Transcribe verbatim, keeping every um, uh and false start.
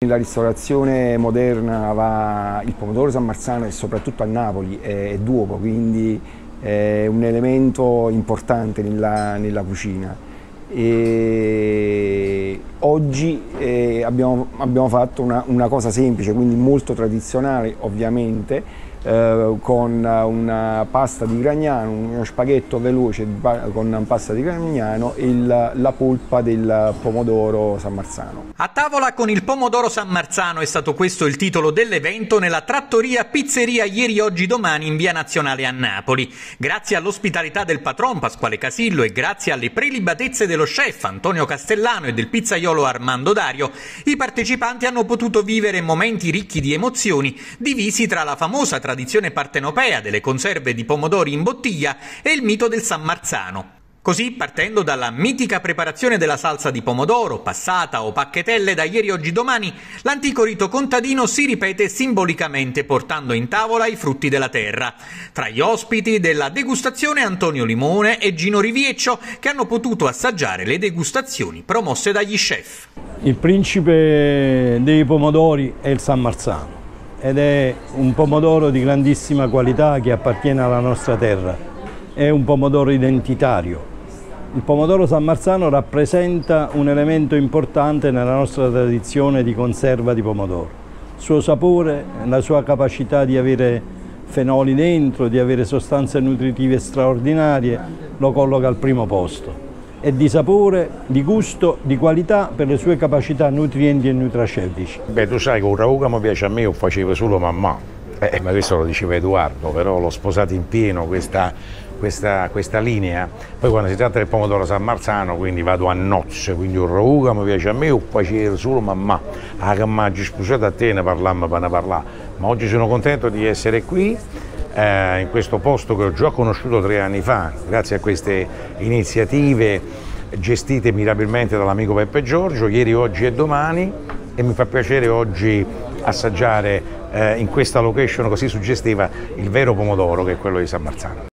La ristorazione moderna va, il pomodoro San Marzano e soprattutto a Napoli è, è d'uopo, quindi è un elemento importante nella, nella cucina. E oggi eh, abbiamo, abbiamo fatto una, una cosa semplice, quindi molto tradizionale ovviamente, eh, con una pasta di Gragnano, uno spaghetto veloce con pasta di Gragnano e il, la polpa del pomodoro San Marzano. A tavola con il pomodoro San Marzano è stato questo il titolo dell'evento nella trattoria Pizzeria Ieri Oggi Domani in via Nazionale a Napoli. Grazie all'ospitalità del patron Pasquale Casillo e grazie alle prelibatezze dello chef Antonio Castellano e del pizzaiolo Armando Dario, i partecipanti hanno potuto vivere momenti ricchi di emozioni, divisi tra la famosa tradizione partenopea delle conserve di pomodori in bottiglia e il mito del San Marzano. Così, partendo dalla mitica preparazione della salsa di pomodoro, passata o pacchetelle da Ieri Oggi Domani, l'antico rito contadino si ripete simbolicamente portando in tavola i frutti della terra. Tra gli ospiti della degustazione Antonio Limone e Gino Rivieccio, che hanno potuto assaggiare le degustazioni promosse dagli chef. Il principe dei pomodori è il San Marzano ed è un pomodoro di grandissima qualità che appartiene alla nostra terra. È un pomodoro identitario. Il pomodoro San Marzano rappresenta un elemento importante nella nostra tradizione di conserva di pomodoro. Il suo sapore, la sua capacità di avere fenoli dentro, di avere sostanze nutritive straordinarie, lo colloca al primo posto. È di sapore, di gusto, di qualità per le sue capacità nutrienti e nutraceutici. Beh, tu sai che un ragù che mi piace a me lo faceva solo mamma, eh, ma questo lo diceva Edoardo, però l'ho sposato in pieno questa, questa, questa linea. Poi quando si tratta del pomodoro San Marzano, quindi vado a nozze, quindi un ragù che mi piace a me lo faceva solo mamma. Ah, che mi ha sposata a te ne parlammo per ne parlare, ma oggi sono contento di essere qui. Eh, in questo posto che ho già conosciuto tre anni fa, grazie a queste iniziative gestite mirabilmente dall'amico Peppe Giorgio, Ieri, Oggi e Domani, e mi fa piacere oggi assaggiare eh, in questa location così suggestiva il vero pomodoro che è quello di San Marzano.